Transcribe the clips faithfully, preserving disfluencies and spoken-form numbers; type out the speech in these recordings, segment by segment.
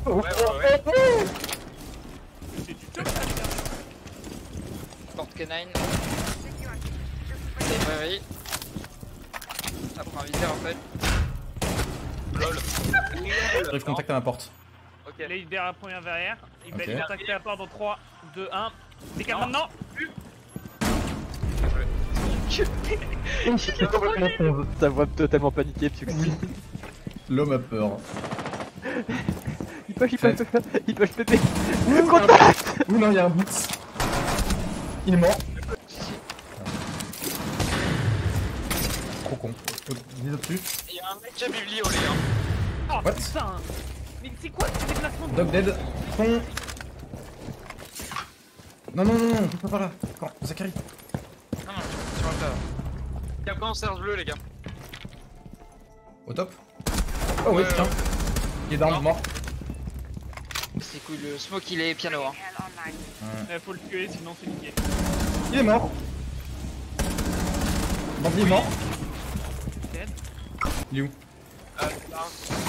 Ouais, ouais, ouais. C'est du top. Porte canine. Librairie. Ça prend un viseur en fait. Lol. J'arrive contact à ma porte. Ok, là il libère la première verrière. Il va Ok. aller attaquer la porte dans trois, deux, un. Décale maintenant. Ta voix totalement paniquée, Piuxi. L'homme a peur. Il push, il push, il push péter. Ouh non, il y a un bout. Il est mort. Trop con. Dis au-dessus. Il y a un mec qui a biblio les gars. Oh What? putain. Mais c'est quoi ce déplacement de... Dog dead. Con. Non, non, non, non, pas par là. Quand Zachary. Non, non, sur le tas. Il y a pas en serge bleu les gars. Au top. Oh oui, Ouais, putain. ouais. Il est down, Non. mort. C'est cool, le smoke il est piano hein. Eh, faut le tuer sinon c'est niqué. Il est mort. Bandit est mort. Dead. Il est où? Euh, là.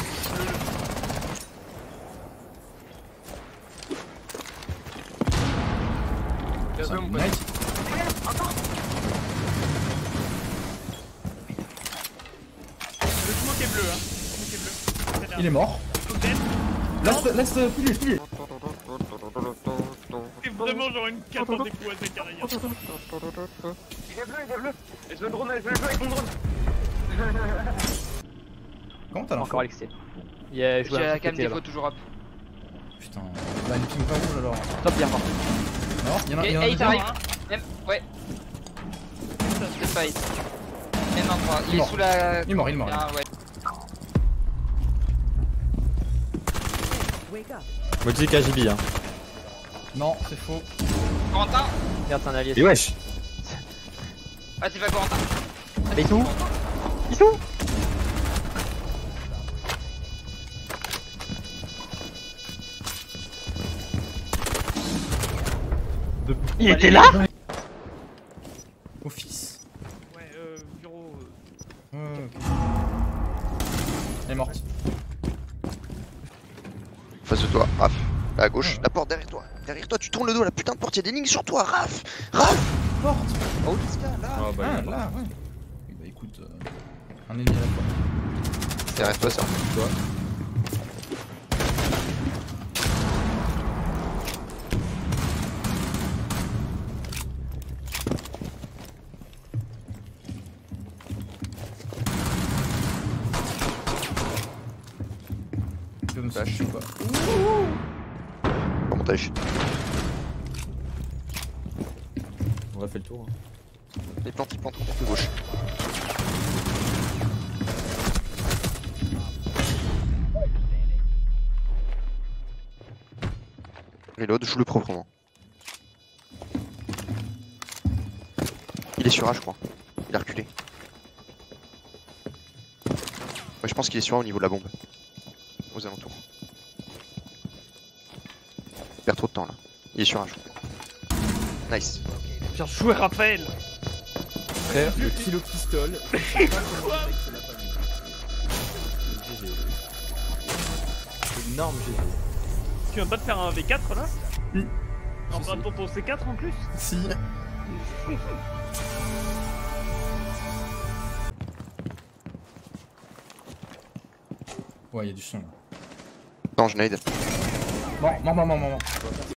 Bien joué mon pote. Nice. Le smoke est bleu hein. Le smoke est bleu. Très bien. Il est mort. Dead. Laisse, laisse, filer, filer. C'est vraiment genre une carte en déco à Zachary. Il est bleu, il est bleu. Et je veux le drone, je veux le bleu avec mon drone. Comment t'as l'info? Encore Alexis. Il a joué J'ai un la truc cam pété défaut là-bas. toujours up. Putain. Bah, il ping pas rouge alors. Top bien par contre. Non, il y en a, Et il y en a il un t'arrive. deuxième. Même, ouais. C'est fight. Même en trois. Il est Il est mort. sous la. Il est mort, il est mort. Ah ouais. Motif K G B hein. Non, c'est faux. Corentin. Merde, c'est un allié. Et wesh. Ah c'est pas Corentin. Mais ils sont où? Ils sont où? Il était là? Office. Ouais, euh, bureau. euh, Ouais, ok. Elle est morte. Face de toi, Raph. À gauche, la porte derrière toi. Derrière toi, tu tournes le dos, la putain de porte, y'a des lignes sur toi, Raph. Raph. Porte. Oh, Liska, là. Ah bah, Ah, il est là, ouais. Oui, bah écoute, euh, un ennemi à la porte. Derrière toi, ça. toi. Je me Flash. suis pas. Pas montage. On a fait le tour. Hein. Les plantes, ils plantent, de gauche. Reload, joue le proprement. Il est sur A, je crois. Il a reculé. Ouais, je pense qu'il est sur A au niveau de la bombe. Aux alentours. Il perd trop de temps là. Il est sur A, je crois. Nice. Bien joué Raphaël. Frère, le kilo pistol. Je sais pas comment le mec se l'a pas mis. G G. C'est énorme G G. Tu viens pas de faire un V quatre là? Oui. En bas de ton C quatre en plus? Si. Ouais, y'a du son là. Non, je nade. Mort, mort, mort, mort, mort.